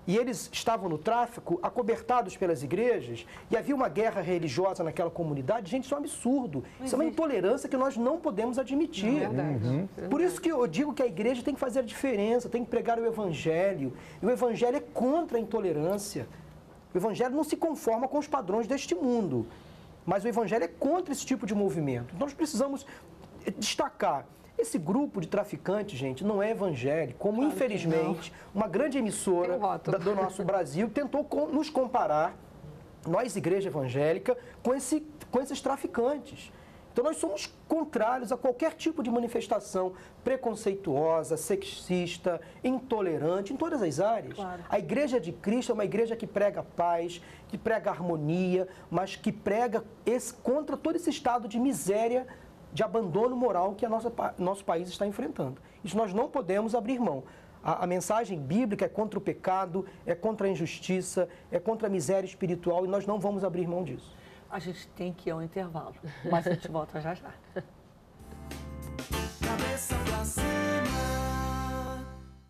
e eles estavam no tráfico, acobertados pelas igrejas, e havia uma guerra religiosa naquela comunidade. Gente, isso é um absurdo. Isso é uma intolerância que nós não podemos admitir. É verdade. Uhum. Por isso que eu digo que a igreja tem que fazer a diferença, tem que pregar o evangelho. E o evangelho é contra a intolerância. O evangelho não se conforma com os padrões deste mundo, mas o evangelho é contra esse tipo de movimento. Então nós precisamos destacar. Esse grupo de traficantes, gente, não é evangélico, como claro, infelizmente uma grande emissora da, do nosso Brasil tentou com, nos comparar, nós, igreja evangélica, com, esse, com esses traficantes. Então nós somos contrários a qualquer tipo de manifestação preconceituosa, sexista, intolerante, em todas as áreas. Claro. A igreja de Cristo é uma igreja que prega paz, que prega harmonia, mas que prega esse, contra todo esse estado de miséria, de abandono moral que a nossa, nosso país está enfrentando. Isso nós não podemos abrir mão. A, a mensagem bíblica é contra o pecado, é contra a injustiça, é contra a miséria espiritual e nós não vamos abrir mão disso. A gente tem que ir ao intervalo, mas a gente volta já já. Cabeça pra cima.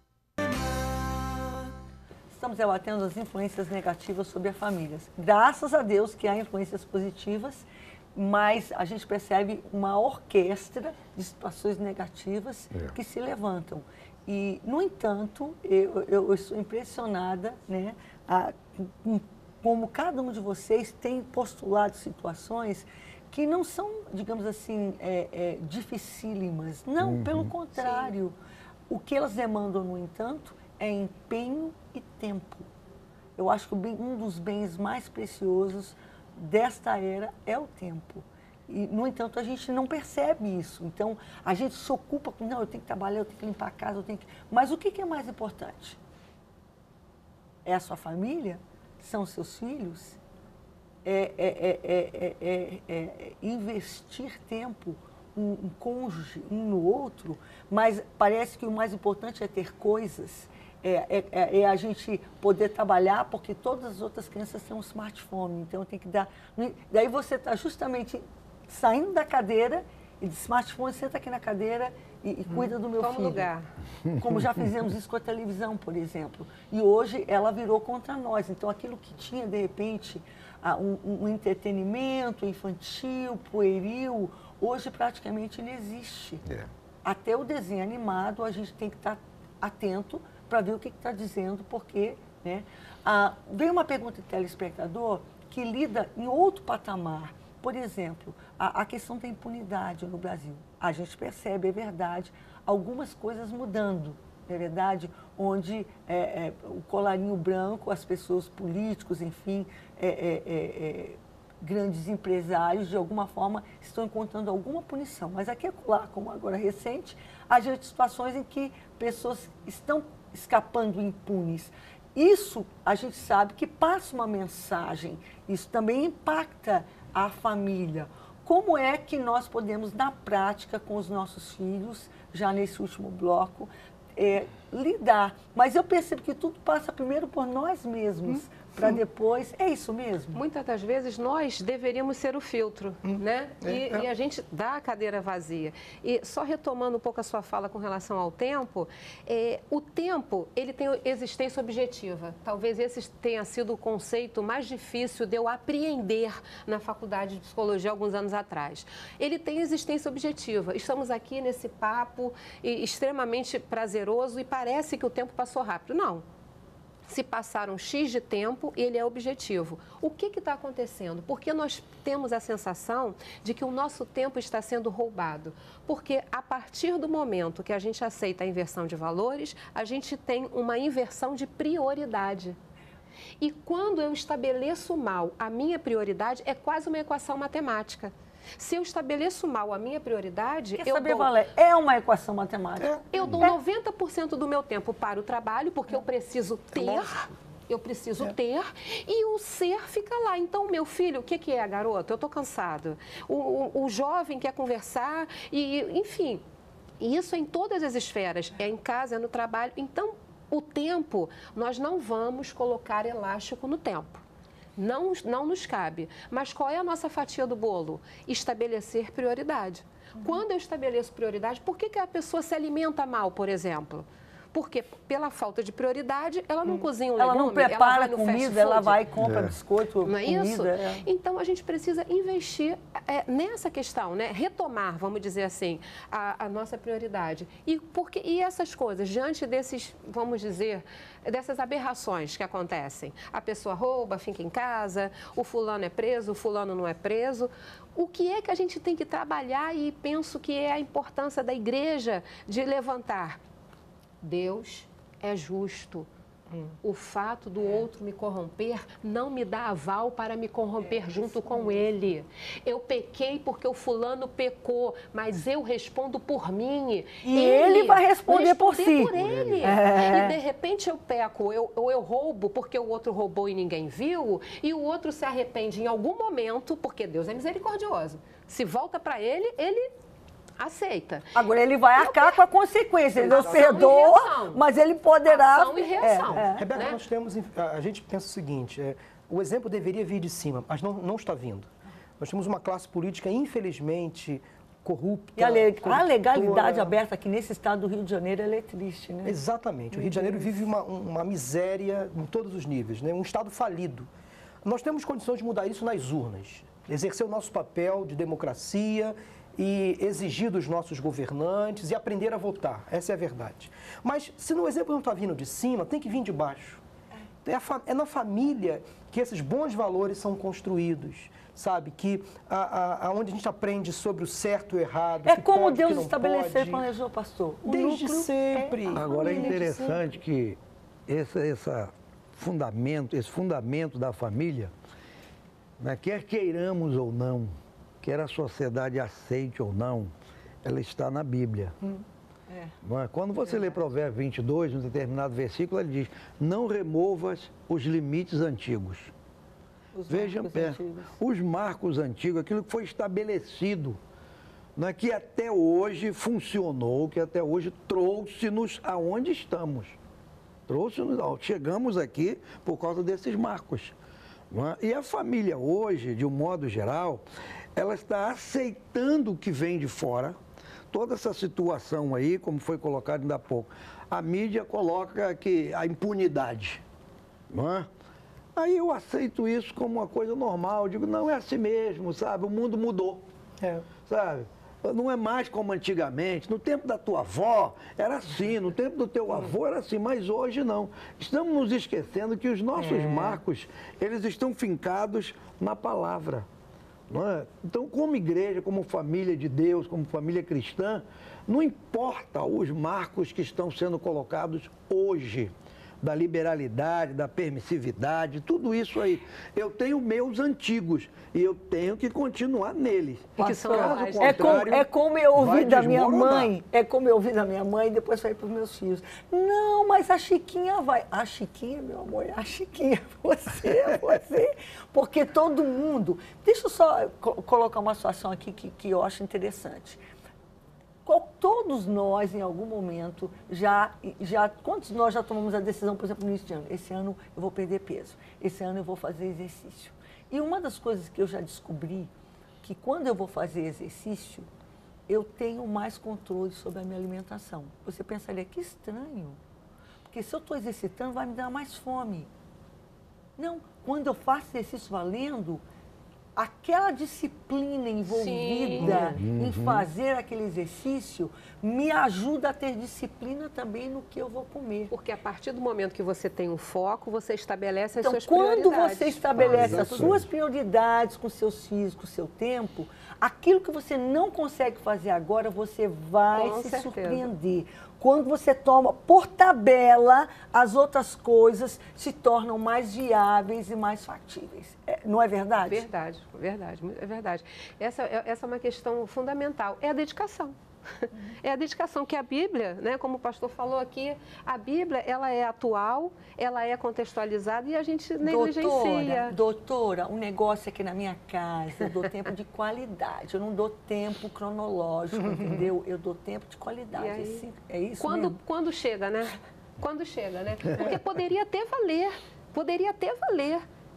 Estamos debatendo as influências negativas sobre as famílias. Graças a Deus que há influências positivas, mas a gente percebe uma orquestra de situações negativas é. que se levantam. E, no entanto, eu, eu, eu estou impressionada, né, a, com como cada um de vocês tem postulado situações que não são, digamos assim, é, é, dificílimas. Não, uhum. pelo contrário. Sim. O que elas demandam, no entanto, é empenho e tempo. Eu acho que um dos bens mais preciosos desta era é o tempo. E, no entanto, a gente não percebe isso. Então, a gente se ocupa com, não, eu tenho que trabalhar, eu tenho que limpar a casa, eu tenho que... Mas o que é mais importante? É a sua família? São seus filhos? É, é, é, é, é, é, é investir tempo, um, um cônjuge, um no outro, mas parece que o mais importante é ter coisas. É, é, é a gente poder trabalhar, porque todas as outras crianças têm um smartphone, então tem que dar... Daí você está justamente saindo da cadeira e de smartphone, senta aqui na cadeira e, e hum, cuida do meu filho. Lugar. Como já fizemos isso com a televisão, por exemplo. E hoje ela virou contra nós. Então aquilo que tinha, de repente, um, um entretenimento infantil, pueril, hoje praticamente não existe. É. Até o desenho animado a gente tem que estar atento para ver o que está dizendo, porque, né? Ah, veio uma pergunta de telespectador que lida em outro patamar. Por exemplo, a, a questão da impunidade no Brasil. A gente percebe, é verdade, algumas coisas mudando, é verdade, onde é, é, o colarinho branco, as pessoas políticos, enfim, é, é, é, grandes empresários, de alguma forma, estão encontrando alguma punição. Mas aqui, lá, como agora recente, há situações em que pessoas estão escapando impunes. Isso, a gente sabe que passa uma mensagem, isso também impacta a família. Como é que nós podemos, na prática, com os nossos filhos, já nesse último bloco, é, lidar? Mas eu percebo que tudo passa primeiro por nós mesmos, hum, para depois... É isso mesmo? Muitas das vezes nós deveríamos ser o filtro, hum, né? É, e, é. e a gente dá a cadeira vazia. E só retomando um pouco a sua fala com relação ao tempo, é, o tempo, ele tem existência objetiva. Talvez esse tenha sido o conceito mais difícil de eu apreender na faculdade de psicologia alguns anos atrás. Ele tem existência objetiva. Estamos aqui nesse papo extremamente prazeroso e parece que o tempo passou rápido. Não. Se passaram X de tempo, ele é objetivo. O que está acontecendo? Porque nós temos a sensação de que o nosso tempo está sendo roubado. Porque a partir do momento que a gente aceita a inversão de valores, a gente tem uma inversão de prioridade. E quando eu estabeleço mal a minha prioridade, é quase uma equação matemática. Se eu estabeleço mal a minha prioridade, Quer eu saber, dou... Valéria? É uma equação matemática. Eu dou é. noventa por cento do meu tempo para o trabalho, porque eu preciso ter, eu preciso é. ter, e o ser fica lá. Então, meu filho, o que, que é, garoto? Eu estou cansado. O, o, o jovem quer conversar, e, enfim, isso é em todas as esferas. É em casa, é no trabalho. Então, o tempo, nós não vamos colocar elástico no tempo. Não, não nos cabe. Mas qual é a nossa fatia do bolo? Estabelecer prioridade. Uhum. Quando eu estabeleço prioridade, por que, que a pessoa se alimenta mal, por exemplo? Porque pela falta de prioridade, ela não hum. cozinha um legume, ela não prepara ela comida, ela vai e compra é. biscoito, não é comida. isso? É. Então, a gente precisa investir é, nessa questão, né? Retomar, vamos dizer assim, a, a nossa prioridade. E, porque, e essas coisas, diante desses, vamos dizer, dessas aberrações que acontecem. A pessoa rouba, fica em casa, o fulano é preso, o fulano não é preso. O que é que a gente tem que trabalhar e penso que é a importância da igreja de levantar? Deus é justo. Hum. O fato do outro me corromper não me dá aval para me corromper é, junto com ele. Eu pequei porque o fulano pecou, mas eu respondo por mim. E ele, ele vai responder, responder por si. Por ele. É. E de repente eu peco, eu, ou eu roubo porque o outro roubou e ninguém viu, e o outro se arrepende em algum momento, porque Deus é misericordioso. Se volta para ele, ele aceita. Agora ele vai arcar eu, com a consequência. Deus perdoa, mas ele poderá... Ação e reação. É, é. Rebeca, né? Nós temos... A gente pensa o seguinte, é, o exemplo deveria vir de cima, mas não, não está vindo. Nós temos uma classe política, infelizmente, corrupta. E a, le, a legalidade aberta aqui nesse estado do Rio de Janeiro, ela é triste, né? Exatamente. O Rio de Janeiro vive uma, uma miséria em todos os níveis, né? Um estado falido. Nós temos condições de mudar isso nas urnas. Exercer o nosso papel de democracia e exigir dos nossos governantes e aprender a votar. Essa é a verdade. Mas, se no exemplo não está vindo de cima, tem que vir de baixo. É, a, é na família que esses bons valores são construídos, sabe? Que a, a, a onde a gente aprende sobre o certo e o errado. É como pode, Deus estabeleceu e planejou, pastor. pastor. O Desde sempre. É Agora é interessante que esse, esse, fundamento, esse fundamento da família, né, quer queiramos ou não, quer a sociedade aceite ou não, ela está na Bíblia. Hum. É. Não é? Quando você é. lê Provérbios vinte e dois, num determinado versículo, ele diz, não removas os limites antigos. Os Vejam, marcos, é, antigos. os marcos antigos, aquilo que foi estabelecido, não é, que até hoje funcionou, que até hoje trouxe-nos aonde estamos. Trouxe-nos, chegamos aqui por causa desses marcos. Não é? E a família hoje, de um modo geral, ela está aceitando o que vem de fora, toda essa situação aí, como foi colocado ainda há pouco. A mídia coloca que a impunidade, não é? Aí eu aceito isso como uma coisa normal, digo, não é assim mesmo, sabe? O mundo mudou, é. sabe? Não é mais como antigamente, no tempo da tua avó era assim, no tempo do teu avô era assim, mas hoje não. Estamos nos esquecendo que os nossos é. marcos, eles estão fincados na palavra. Não é? Então, como igreja, como família de Deus, como família cristã, não importa os marcos que estão sendo colocados hoje, da liberalidade, da permissividade, tudo isso aí. Eu tenho meus antigos e eu tenho que continuar neles. Que são é, como, é como eu ouvi da minha mãe, é como eu ouvi da minha mãe e depois falei para os meus filhos. Não, mas a Chiquinha vai. A Chiquinha, meu amor, a Chiquinha, você, você. Porque todo mundo... Deixa eu só colocar uma situação aqui que, que eu acho interessante. Todos nós, em algum momento, já, já, quantos de nós já tomamos a decisão, por exemplo, no início de ano? Esse ano eu vou perder peso, esse ano eu vou fazer exercício. E uma das coisas que eu já descobri, que quando eu vou fazer exercício, eu tenho mais controle sobre a minha alimentação. Você pensaria, que estranho, porque se eu estou exercitando, vai me dar mais fome. Não, quando eu faço exercício valendo, aquela disciplina envolvida Sim. em fazer aquele exercício me ajuda a ter disciplina também no que eu vou comer. Porque a partir do momento que você tem um foco, você estabelece as então, suas prioridades. Quando você estabelece ah, as suas prioridades com seus filhos, com o seu tempo, aquilo que você não consegue fazer agora, você vai com se certeza. surpreender. Quando você toma por tabela, as outras coisas se tornam mais viáveis e mais factíveis. É, não é verdade? Verdade, verdade, é verdade. Essa, essa é uma questão fundamental, é a dedicação. Uhum. É a dedicação que a Bíblia, né, como o pastor falou aqui, a Bíblia ela é atual, ela é contextualizada e a gente negligencia. Doutora, doutora, um negócio aqui na minha casa, eu dou tempo de qualidade, eu não dou tempo cronológico, entendeu? Eu dou tempo de qualidade. Aí, é isso quando, mesmo? Quando chega, né? Quando chega, né? Porque poderia até valer, poderia até valer.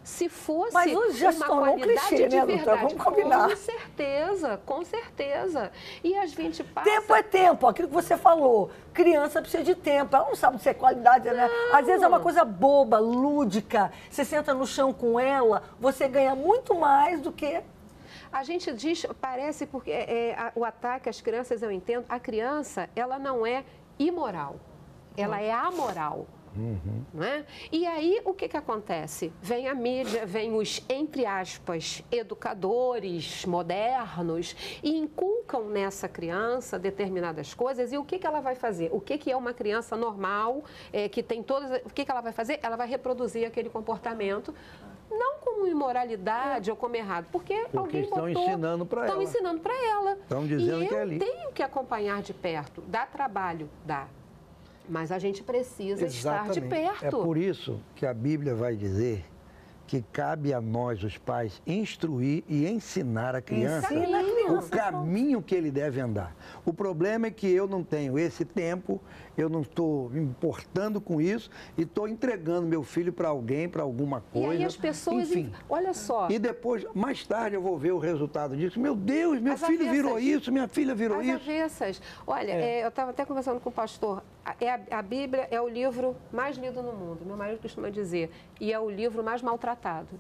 Se fosse Mas hoje já se uma tornou um qualidade clichê, de né, doutora? verdade, Vamos combinar. com certeza, com certeza. E às vinte passa... Tempo é tempo, aquilo que você falou. Criança precisa de tempo, ela não sabe se é qualidade, né? Às vezes é uma coisa boba, lúdica. Você senta no chão com ela, você ganha muito mais do que... A gente diz, parece, porque é, é, a- o ataque às crianças, eu entendo, a criança, ela não é imoral, ela é amoral. Não é? E aí, o que, que acontece? Vem a mídia, vem os, entre aspas, educadores modernos e inculcam nessa criança determinadas coisas. E o que, que ela vai fazer? O que, que é uma criança normal, é, que tem todas... O que, que ela vai fazer? Ela vai reproduzir aquele comportamento, não como imoralidade ou como errado, porque, Porque alguém estão botou, ensinando pra Estão ela. ensinando para ela. Estão dizendo e que é eu ali. tenho que acompanhar de perto. Dá trabalho? Dá. Mas a gente precisa estar de Exatamente. perto. É por isso que a Bíblia vai dizer que cabe a nós, os pais, instruir e ensinar a criança Ensina a criança, o caminho que ele deve andar. O problema é que eu não tenho esse tempo, eu não estou me importando com isso e estou entregando meu filho para alguém, para alguma E coisa. aí as pessoas, Enfim. olha só, E depois, mais tarde, eu vou ver o resultado disso. Meu Deus, meu As filho avessas. virou isso, minha filha virou as isso. avessas. Olha, é, eu estava até conversando com o pastor, a, é a, a Bíblia é o livro mais lido no mundo, meu marido costuma dizer, e é o livro mais maltratado.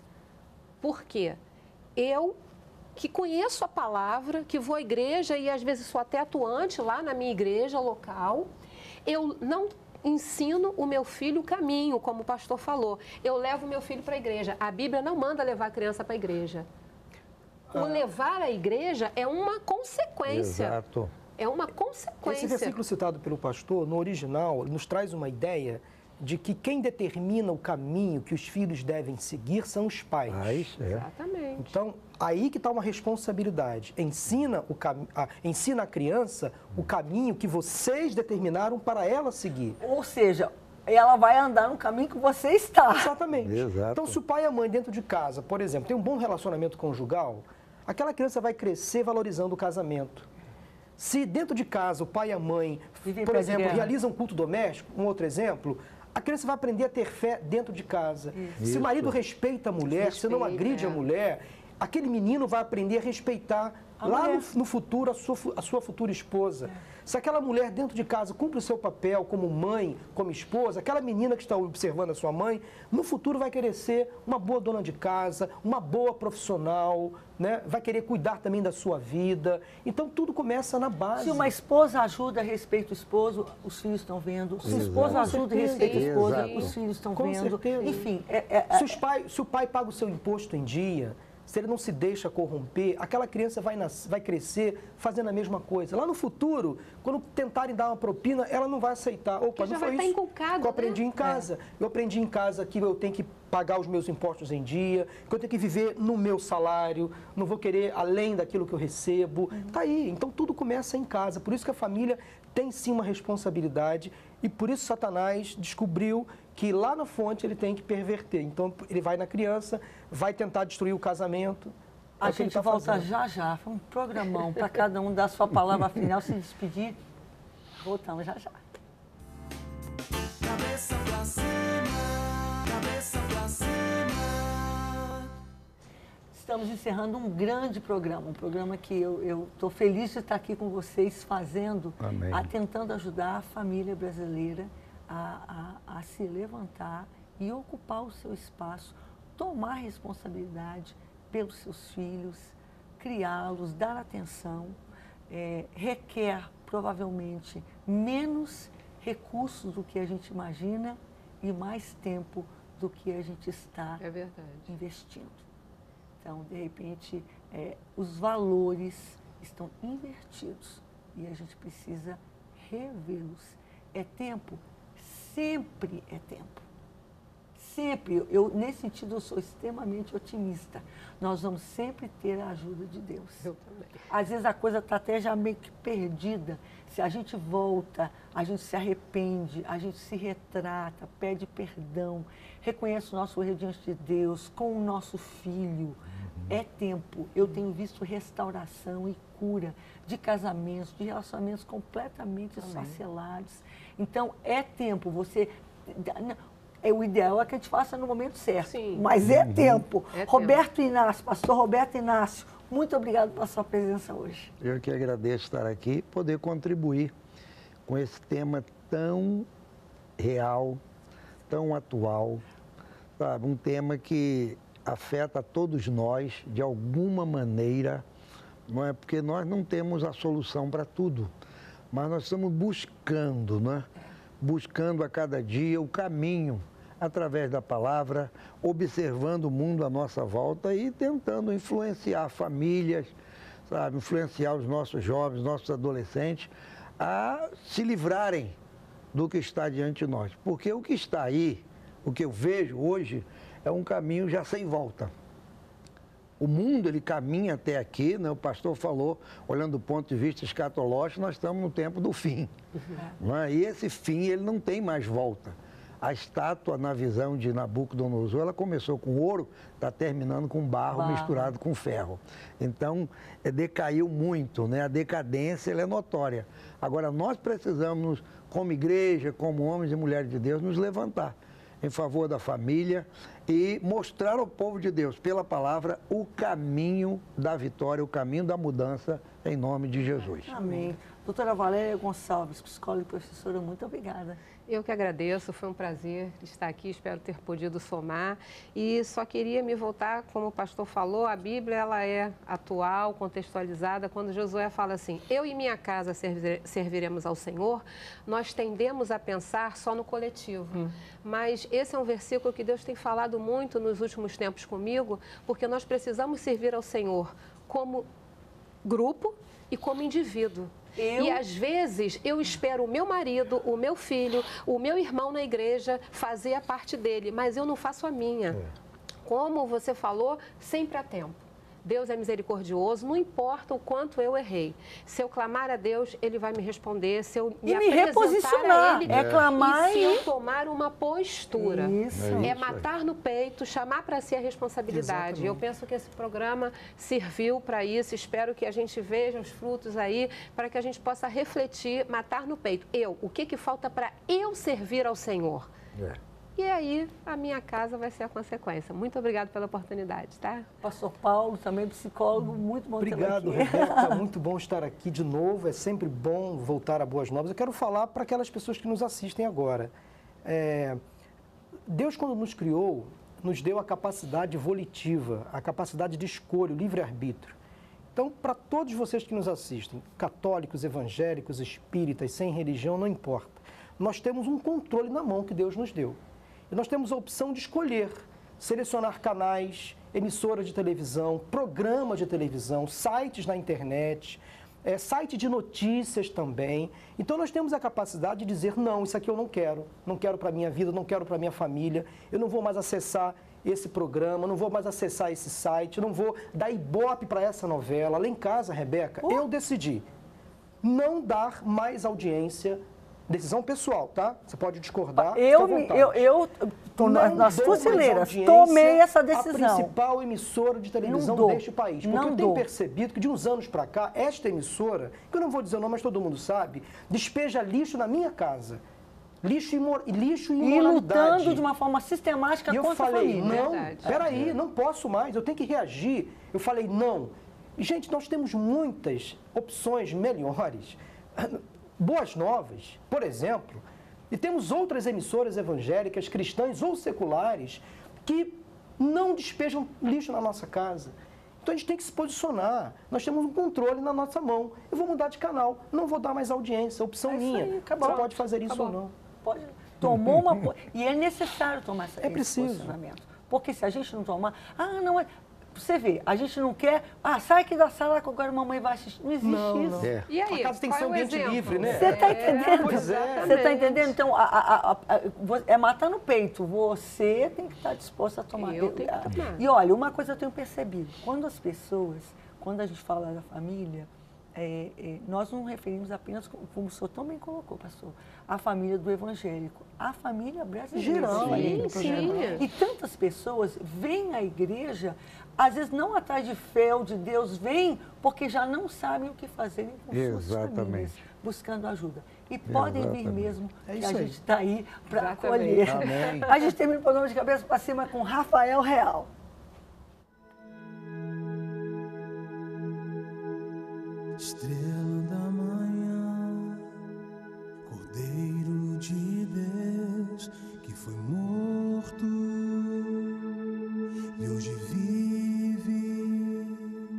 Por quê? Eu, que conheço a palavra, que vou à igreja e às vezes sou até atuante lá na minha igreja local, eu não ensino o meu filho o caminho, como o pastor falou. Eu levo o meu filho para a igreja. A Bíblia não manda levar a criança para a igreja. O levar à igreja é uma consequência. Exato. É uma consequência. Esse versículo citado pelo pastor, no original, nos traz uma ideia de que quem determina o caminho que os filhos devem seguir são os pais. Ah, isso é. Exatamente. Então, aí que está uma responsabilidade. Ensina, o cam... ah, ensina a criança o caminho que vocês determinaram para ela seguir. Ou seja, ela vai andar no caminho que você está. Exatamente. Exato. Então, se o pai e a mãe dentro de casa, por exemplo, tem um bom relacionamento conjugal, aquela criança vai crescer valorizando o casamento. Se dentro de casa o pai e a mãe, Vivem por pé de exemplo, guerra. realizam culto doméstico, um outro exemplo, a criança vai aprender a ter fé dentro de casa. Se Isso. o marido respeita a mulher, se não Respeita, agride a é. mulher, aquele menino vai aprender a respeitar A lá mulher. no, no futuro a sua, fu- a sua futura esposa. Se aquela mulher dentro de casa cumpre o seu papel como mãe, como esposa, aquela menina que está observando a sua mãe, no futuro vai querer ser uma boa dona de casa, uma boa profissional, né? Vai querer cuidar também da sua vida. Então tudo começa na base. Se uma esposa ajuda, respeita o esposo, os filhos estão vendo. Se o esposo Exato. ajuda e respeita a esposa, Exato. os filhos estão Com vendo. certeza. Enfim, é, é- é- Se, os pai, se o pai paga o seu imposto em dia, se ele não se deixa corromper, aquela criança vai, nas- vai crescer fazendo a mesma coisa. Lá no futuro, quando tentarem dar uma propina, ela não vai aceitar. Opa, já não vai foi estar isso inculcado, que eu aprendi né? em casa. Eu aprendi em casa que eu tenho que pagar os meus impostos em dia, que eu tenho que viver no meu salário, não vou querer além daquilo que eu recebo. Tá aí. Então tudo começa em casa. Por isso que a família tem sim uma responsabilidade e por isso Satanás descobriu que lá na fonte ele tem que perverter. Então ele vai na criança, vai tentar destruir o casamento. a É o que ele gente tá volta fazendo. já já. Foi um programão para cada um dar sua palavra final, se despedir. Voltamos já já. Cabeça pra cima, cabeça pra cima. Estamos encerrando um grande programa, um programa que eu estou feliz de estar aqui com vocês fazendo, Amém. a- tentando ajudar a família brasileira a, a, a se levantar e ocupar o seu espaço, tomar responsabilidade pelos seus filhos, criá-los, dar atenção, é, requer provavelmente menos recursos do que a gente imagina e mais tempo do que a gente está É verdade. investindo. Então, de repente, é, os valores estão invertidos e a gente precisa revê-los. É tempo? Sempre é tempo. Sempre. Eu, eu, nesse sentido, eu sou extremamente otimista. Nós vamos sempre ter a ajuda de Deus. Eu também. Às vezes a coisa está até já meio que perdida. Se a gente volta, a gente se arrepende, a gente se retrata, pede perdão, reconhece o nosso erro diante de Deus, com o nosso filho. É tempo. Eu tenho visto restauração e cura de casamentos, de relacionamentos completamente esfacelados. Então, é tempo. Você... é o ideal é que a gente faça no momento certo. Sim. Mas é tempo. É tempo. Roberto Inácio, pastor Roberto Inácio, muito obrigado pela sua presença hoje. Eu que agradeço estar aqui e poder contribuir com esse tema tão real, tão atual, sabe? Um tema que afeta a todos nós de alguma maneira, não é? Porque nós não temos a solução para tudo, mas nós estamos buscando, não é? Buscando a cada dia o caminho através da palavra, observando o mundo à nossa volta e tentando influenciar famílias, sabe? Influenciar os nossos jovens, nossos adolescentes a se livrarem do que está diante de nós. Porque o que está aí, o que eu vejo hoje, é um caminho já sem volta. O mundo, ele caminha até aqui, né? O pastor falou, olhando do ponto de vista escatológico, nós estamos no tempo do fim. Uhum. Não é? E esse fim, ele não tem mais volta. A estátua, na visão de Nabucodonosor, ela começou com ouro, está terminando com barro, barro misturado com ferro. Então, é, decaiu muito, né? A decadência, ela é notória. Agora, nós precisamos, como igreja, como homens e mulheres de Deus, nos levantar em favor da família e mostrar ao povo de Deus, pela palavra, o caminho da vitória, o caminho da mudança, em nome de Jesus. Amém. Doutora Valéria Gonçalves, psicóloga e professora, muito obrigada. Eu que agradeço, foi um prazer estar aqui, espero ter podido somar. E só queria me voltar, como o pastor falou, a Bíblia ela é atual, contextualizada. Quando Josué fala assim, eu e minha casa servire, serviremos ao Senhor, nós tendemos a pensar só no coletivo. Hum. Mas esse é um versículo que Deus tem falado muito nos últimos tempos comigo, porque nós precisamos servir ao Senhor como grupo e como indivíduo. Eu... E às vezes eu espero o meu marido, o meu filho, o meu irmão na igreja fazer a parte dele, mas eu não faço a minha. É. Como você falou, sempre há tempo. Deus é misericordioso, não importa o quanto eu errei. Se eu clamar a Deus, Ele vai me responder. Se eu me, e me reposicionar, a Ele, é clamar e se eu tomar uma postura, isso. é, é matar no peito, chamar para si a responsabilidade. Exatamente. Eu penso que esse programa serviu para isso. Espero que a gente veja os frutos aí, para que a gente possa refletir, matar no peito. Eu, o que que falta para eu servir ao Senhor? É. E aí, a minha casa vai ser a consequência. Muito obrigado pela oportunidade, tá? Pastor Paulo, também psicólogo, muito bom Obrigado, ter aqui. Rebeca, muito bom estar aqui de novo. É sempre bom voltar a Boas Novas. Eu quero falar para aquelas pessoas que nos assistem agora. É, Deus, quando nos criou, nos deu a capacidade volitiva, a capacidade de escolha, o livre-arbítrio. Então, para todos vocês que nos assistem, católicos, evangélicos, espíritas, sem religião, não importa. Nós temos um controle na mão que Deus nos deu. E nós temos a opção de escolher, selecionar canais, emissoras de televisão, programas de televisão, sites na internet, é, site de notícias também. Então nós temos a capacidade de dizer, não, isso aqui eu não quero, não quero para a minha vida, não quero para a minha família, eu não vou mais acessar esse programa, não vou mais acessar esse site, não vou dar ibope para essa novela. Lá em casa, Rebeca, uh. eu decidi não dar mais audiência. Decisão pessoal, tá? Você pode discordar. Eu, eu, eu tô na, nas fuzileiras, tomei essa decisão. A principal emissora de televisão deste país. Porque não eu tenho dou. percebido que de uns anos para cá, esta emissora, que eu não vou dizer o nome, mas todo mundo sabe, despeja lixo na minha casa. Lixo e, imor, lixo e imoralidade. E lutando de uma forma sistemática e contra eu falei, a família. não, peraí, não posso mais, eu tenho que reagir. Eu falei, não. E, gente, nós temos muitas opções melhores. Boas Novas, por exemplo, e temos outras emissoras evangélicas, cristãs ou seculares, que não despejam lixo na nossa casa. Então a gente tem que se posicionar. Nós temos um controle na nossa mão. Eu vou mudar de canal, não vou dar mais audiência, opção é minha. Aí, Você pode fazer isso acabou. ou não. Pode. Tomou uma... E é necessário tomar essa, é esse preciso. posicionamento. Porque se a gente não tomar... Ah, não é... Você vê, a gente não quer... Ah, sai aqui da sala que agora a mamãe vai assistir. Não existe não, isso. Não. É. E aí, a casa tem que ser um ambiente exemplo? livre, né? Você está É, entendendo? pois é. Você está entendendo? Então, a, a, a, a, é matar no peito. Você tem que estar disposto a tomar. Eu tenho que tomar. E olha, uma coisa eu tenho percebido. Quando as pessoas, quando a gente fala da família, é, é, nós não referimos apenas, como o senhor também colocou, pastor, a família do evangélico. A família brasileira. Geral, Sim, sim. E tantas pessoas vêm à igreja, às vezes não atrás de fé ou de Deus, vêm porque já não sabem o que fazer com suas Exatamente. famílias, buscando ajuda. E podem vir Exatamente. mesmo, É que isso a aí. gente está aí para Exatamente. acolher. Amém. A gente termina o programa de cabeça para cima com Rafael Real. Estrela da manhã, Cordeiro de Deus que foi morto e hoje vive.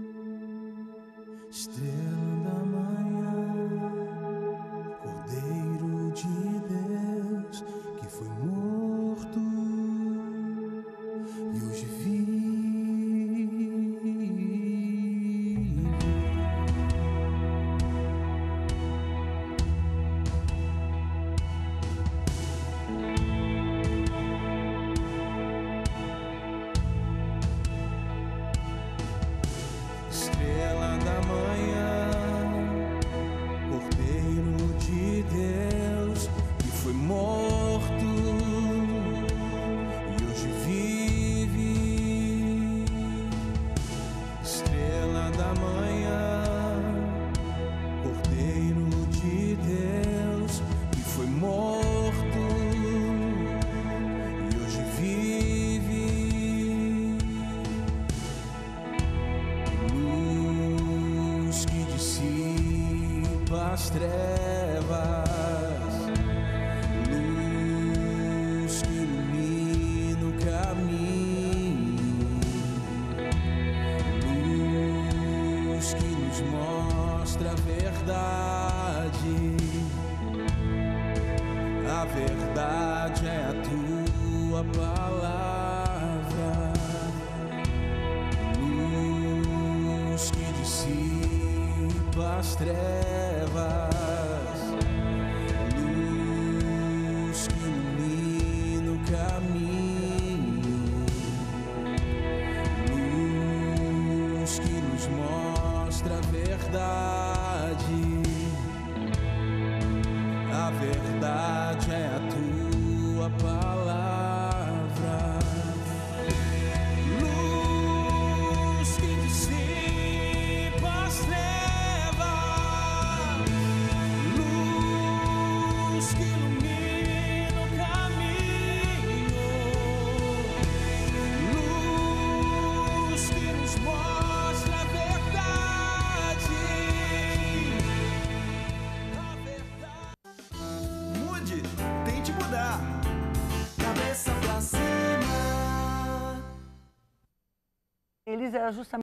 Estrela da manhã, Cordeiro de Deus que foi morto e hoje vive. Estrela da manhã, Cordeiro de Deus que foi morto e hoje vive. Estrela da manhã, Cordeiro de Deus que foi morto e hoje vive. Luz que dissipa as trevas, luz que ilumina o caminho, luz que nos mostra a verdade. A verdade é a tua palavra. Luz que dissipa as trevas, luz que ilumina o caminho, luz que nos mostra a verdade. A verdade é a tua palavra. Luz que dissipa as trevas, luz que ilumina o caminho, luz que nos mostra a verdade. A verdade. Mude, tente mudar. Cabeça pra cima. Eles eram justamente